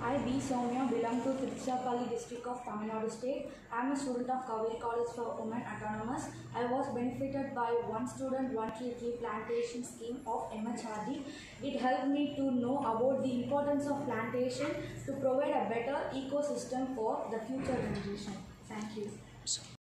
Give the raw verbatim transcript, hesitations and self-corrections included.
I, B. Soumya, belong to Tiruchirappalli district of Tamil Nadu state. I am a student of Kaveri College for Women Autonomous. I was benefited by one student, one tree tree plantation scheme of M H R D. It helped me to know about the importance of plantation to provide a better ecosystem for the future generation. Thank you.